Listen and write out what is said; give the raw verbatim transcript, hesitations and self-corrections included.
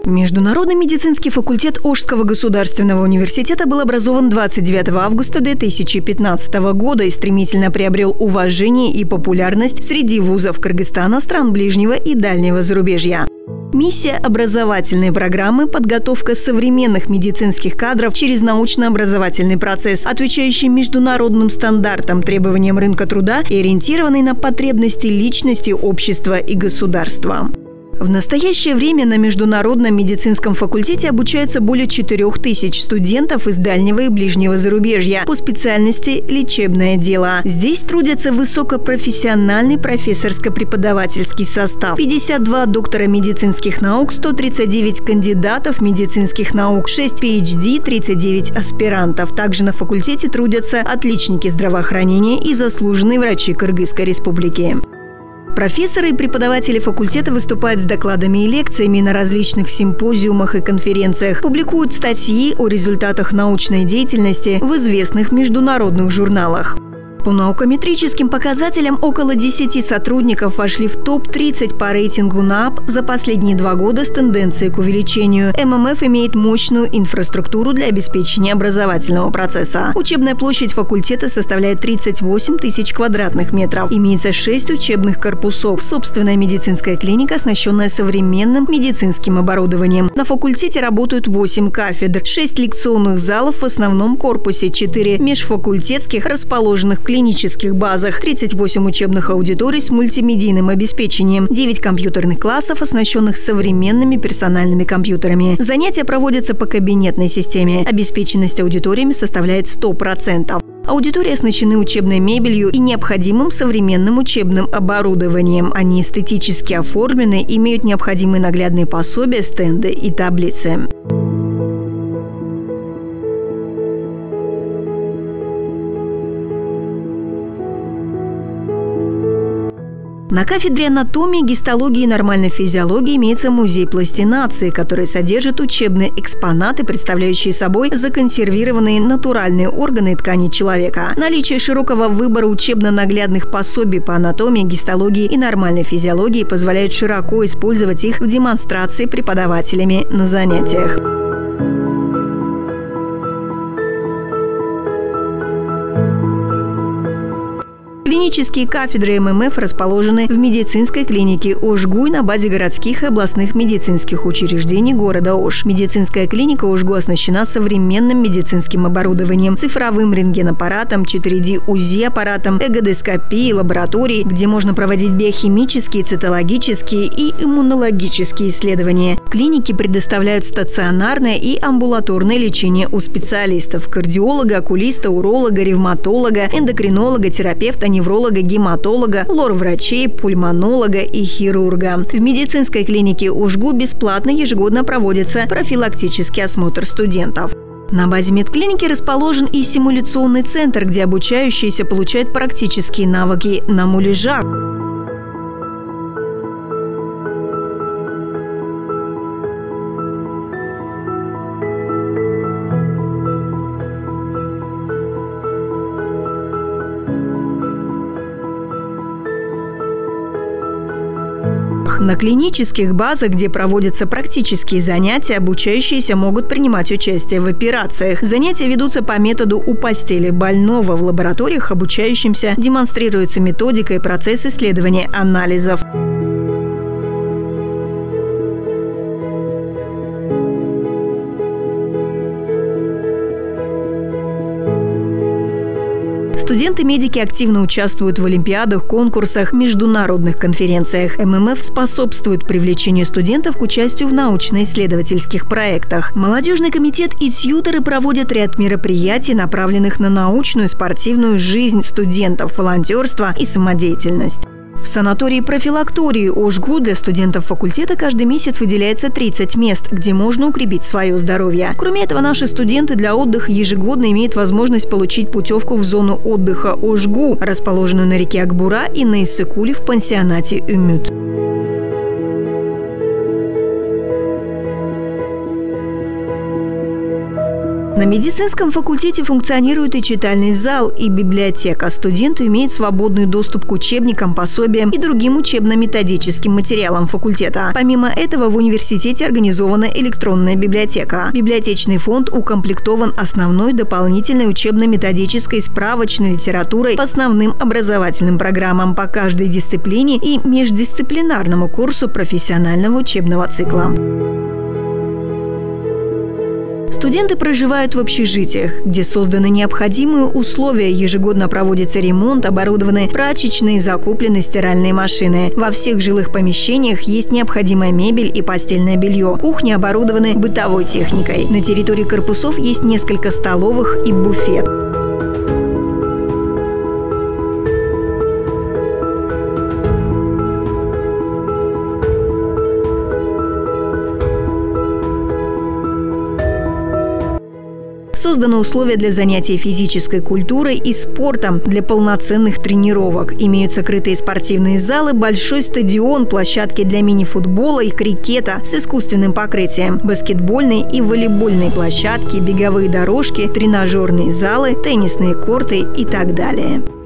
Международный медицинский факультет Ошского государственного университета был образован двадцать девятого августа две тысячи пятнадцатого года и стремительно приобрел уважение и популярность среди вузов Кыргызстана, стран ближнего и дальнего зарубежья. Миссия образовательной программы – подготовка современных медицинских кадров через научно-образовательный процесс, отвечающий международным стандартам, требованиям рынка труда и ориентированный на потребности личности, общества и государства. В настоящее время на Международном медицинском факультете обучаются более четырёх тысяч студентов из дальнего и ближнего зарубежья по специальности «Лечебное дело». Здесь трудятся высокопрофессиональный профессорско-преподавательский состав, пятьдесят два доктора медицинских наук, сто тридцать девять кандидатов медицинских наук, шесть пи эйч ди, тридцать девять аспирантов. Также на факультете трудятся отличники здравоохранения и заслуженные врачи Кыргызской республики. Профессоры и преподаватели факультета выступают с докладами и лекциями на различных симпозиумах и конференциях, публикуют статьи о результатах научной деятельности в известных международных журналах. По наукометрическим показателям около десяти сотрудников вошли в топ тридцать по рейтингу НАП за последние два года с тенденцией к увеличению. эм эм эф имеет мощную инфраструктуру для обеспечения образовательного процесса. Учебная площадь факультета составляет тридцать восемь тысяч квадратных метров. Имеется шесть учебных корпусов, собственная медицинская клиника, оснащенная современным медицинским оборудованием. На факультете работают восемь кафедр, шесть лекционных залов в основном корпусе, четыре межфакультетских, расположенных в клинических базах, тридцать восемь учебных аудиторий с мультимедийным обеспечением, девять компьютерных классов, оснащенных современными персональными компьютерами. Занятия проводятся по кабинетной системе. Обеспеченность аудиториями составляет сто процентов. Аудитории оснащены учебной мебелью и необходимым современным учебным оборудованием. Они эстетически оформлены, имеют необходимые наглядные пособия, стенды и таблицы. На кафедре анатомии, гистологии и нормальной физиологии имеется музей пластинации, который содержит учебные экспонаты, представляющие собой законсервированные натуральные органы и ткани человека. Наличие широкого выбора учебно-наглядных пособий по анатомии, гистологии и нормальной физиологии позволяет широко использовать их в демонстрации преподавателями на занятиях. Клинические кафедры эм эм эф расположены в медицинской клинике Ошгу и на базе городских и областных медицинских учреждений города Ош. Медицинская клиника Ошгу оснащена современным медицинским оборудованием, цифровым рентгенаппаратом, четыре дэ УЗИ-аппаратом, эгодоскопией, лабораторией, где можно проводить биохимические, цитологические и иммунологические исследования. Клиники предоставляют стационарное и амбулаторное лечение у специалистов – кардиолога, окулиста, уролога, ревматолога, эндокринолога, терапевта, невролога, гематолога, лор-врачей, пульмонолога и хирурга. В медицинской клинике Ошгу бесплатно ежегодно проводится профилактический осмотр студентов. На базе медклиники расположен и симуляционный центр, где обучающиеся получают практические навыки на муляжах. На клинических базах, где проводятся практические занятия, обучающиеся могут принимать участие в операциях. Занятия ведутся по методу «у постели больного». В лабораториях обучающимся демонстрируется методика и процесс исследования анализов. Студенты-медики активно участвуют в олимпиадах, конкурсах, международных конференциях. эм эм эф способствует привлечению студентов к участию в научно-исследовательских проектах. Молодежный комитет и тьюторы проводят ряд мероприятий, направленных на научную и спортивную жизнь студентов, волонтерство и самодеятельность. В санатории-профилактории Ошгу для студентов факультета каждый месяц выделяется тридцать мест, где можно укрепить свое здоровье. Кроме этого, наши студенты для отдыха ежегодно имеют возможность получить путевку в зону отдыха Ошгу, расположенную на реке Акбура, и на Иссыкуле в пансионате Умют. На медицинском факультете функционирует и читальный зал, и библиотека. Студенты имеют свободный доступ к учебникам, пособиям и другим учебно-методическим материалам факультета. Помимо этого, в университете организована электронная библиотека. Библиотечный фонд укомплектован основной, дополнительной учебно-методической, справочной литературой по основным образовательным программам по каждой дисциплине и междисциплинарному курсу профессионального учебного цикла. Студенты проживают в общежитиях, где созданы необходимые условия. Ежегодно проводится ремонт, оборудованы прачечные, закуплены стиральные машины. Во всех жилых помещениях есть необходимая мебель и постельное белье. Кухни оборудованы бытовой техникой. На территории корпусов есть несколько столовых и буфет. Созданы условия для занятий физической культурой и спортом для полноценных тренировок. Имеются крытые спортивные залы, большой стадион, площадки для мини-футбола и крикета с искусственным покрытием, баскетбольные и волейбольные площадки, беговые дорожки, тренажерные залы, теннисные корты и так далее.